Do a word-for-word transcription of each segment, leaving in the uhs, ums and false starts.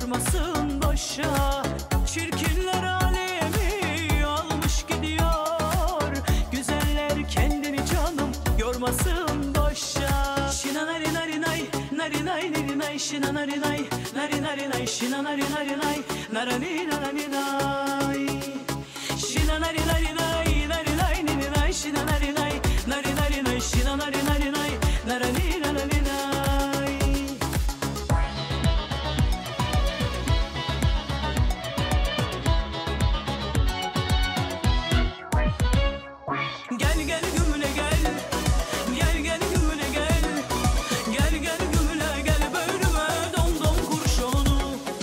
yormasın boşa. Çirkinler alemi almış gidiyor, güzeller kendini canım yormasın boşa. Şina nari nari nay, nari nay nari nay, şina nari nay, nari nari nay, şina nari nari nay, narani narani nay. Şina nari nari nay, nari nay nari nay, şina nari nay, nari nari nay, şina nari nari nay, narani narani nay. Gel gel gümüle gel, gel gel gümüle gel, gel gel gümüle gel bölüme dom dom kurşunu.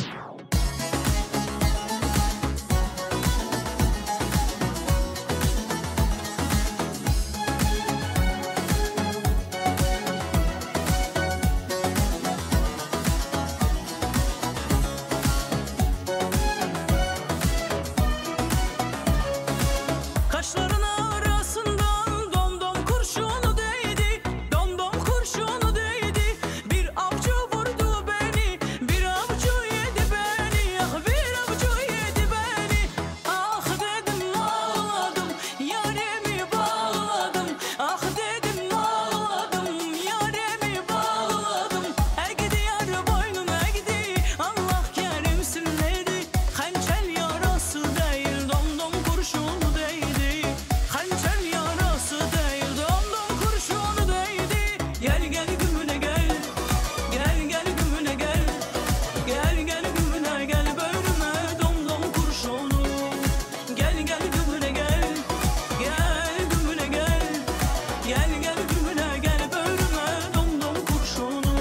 Kaşların arasından dom dom kurşunu değdi, dom dom kurşunu değdi. Bir avcı vurdu beni, bir avcı yedi beni, ah bir avcı yedi beni. Ah dedim ağladım, yaremi bağladım, ah dedim ağladım, yaremi bağladım. Egdi yar boynum egdi, Allah kerimsin dedi. Hançer yarası değil, dom dom kurşunu değdi. Hançer yarası değil, dom dom kurşunu değdi. Gel gel gümüne gel, gel gel gümüne gel, gel gel gümüne gel bölüme dom dom kurşunu. Gel gel gümüne gel, gel gümüne gel, gel gel gümüne gel bölüme dom dom kurşunu.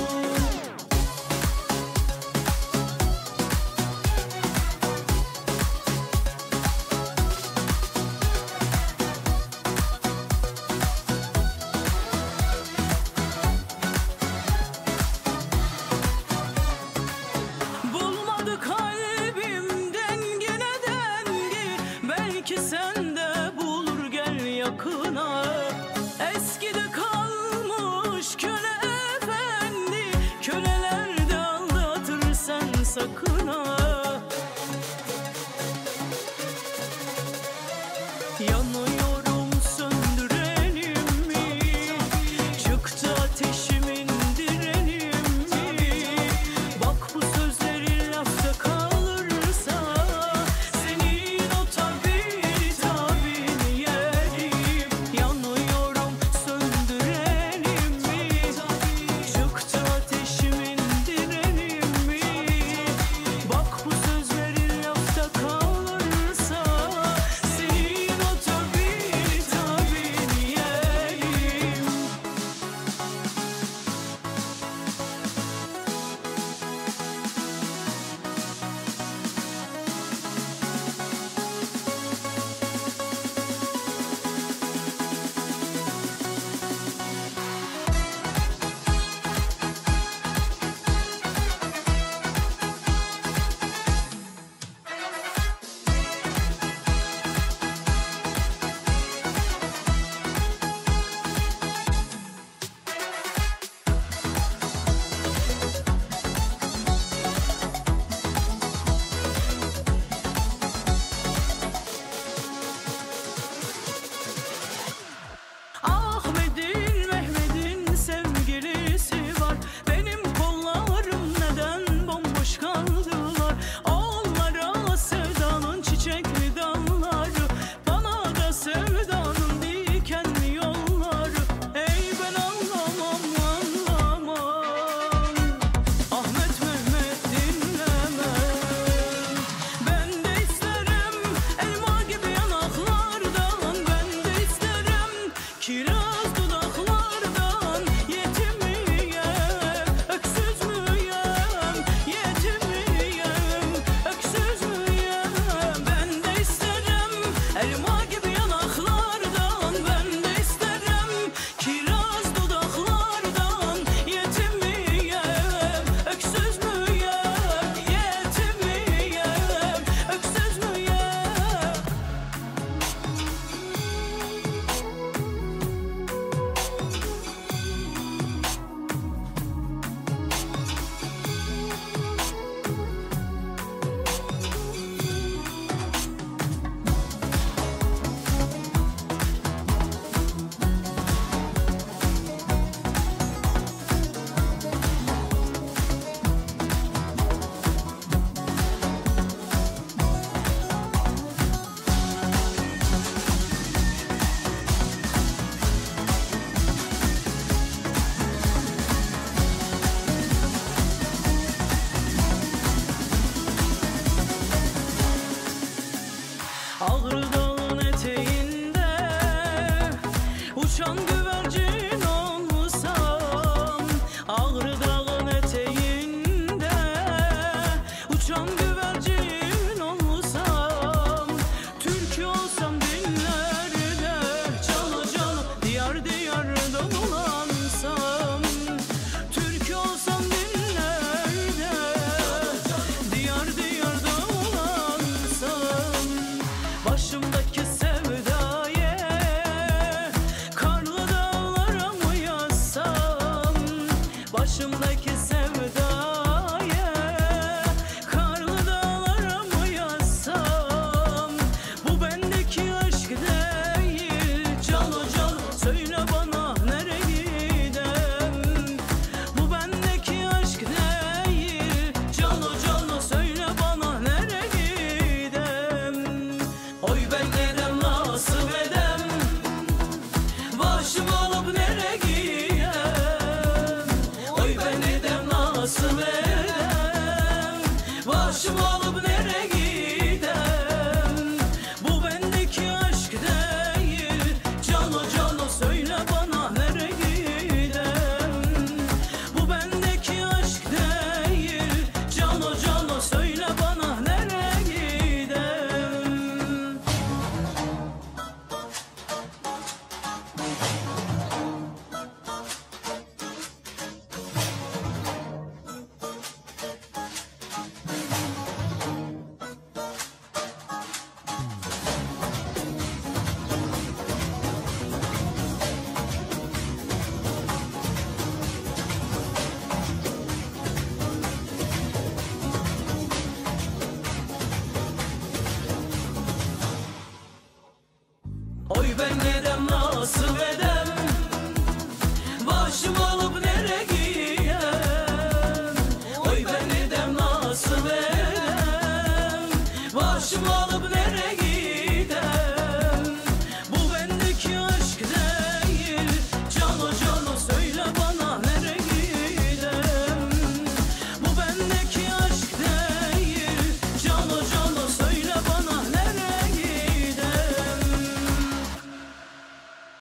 Bulmadı kalbim dengine dengi, belki sen de bulur gel yakına. Eskide kalmış köle efendi, köleler de aldatır sen sakın ha. Yanıyorum söndürelim mi? Çıktı ateşimin direlim mi? Bak bu sözlerin lafta kalırsa, senin o tabiri tabini yerim. Yanıyorum söndürelim mi? Çıktı ateşimin direlim mi? Bak nasıl edem, başım alıp nereye gidem? Bu bendeki aşk değil, cano cano söyle bana nereye gidem? Bu bendeki aşk değil, cano cano söyle bana nereye gidem? Oy ben nedem nasıl edem, başım alıp nereye gidem? Oy ben nedem nasıl edem, başım alıp